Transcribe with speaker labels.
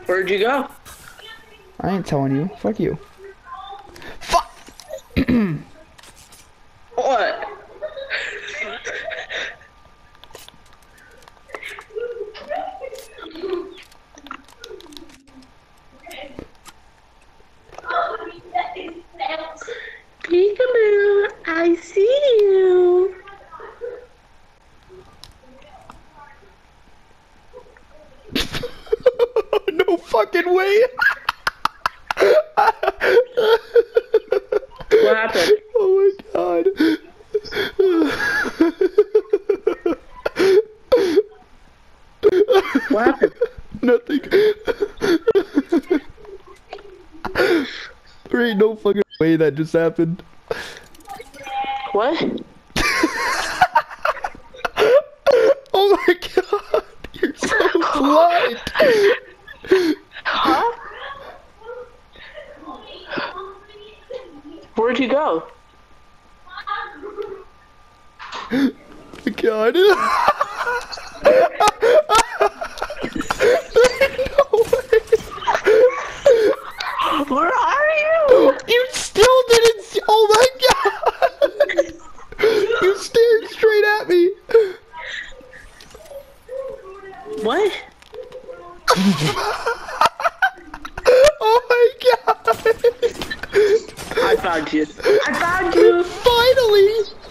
Speaker 1: Where'd you go?
Speaker 2: I ain't telling you. Fuck you. Fuck!
Speaker 1: What? Peekaboo, I see you.
Speaker 2: No fucking way!
Speaker 1: What happened?
Speaker 2: Oh my god.
Speaker 1: What happened?
Speaker 2: Nothing. There ain't no fucking way that just happened.
Speaker 1: What?
Speaker 2: Oh my god. You're so blind.
Speaker 1: Huh? Where'd you go?
Speaker 2: God. No way.
Speaker 1: Where are you?
Speaker 2: You still didn't see. Oh my god. You stared straight at me.
Speaker 1: What?
Speaker 2: Oh my god.
Speaker 1: I found you. I found you.
Speaker 2: Finally.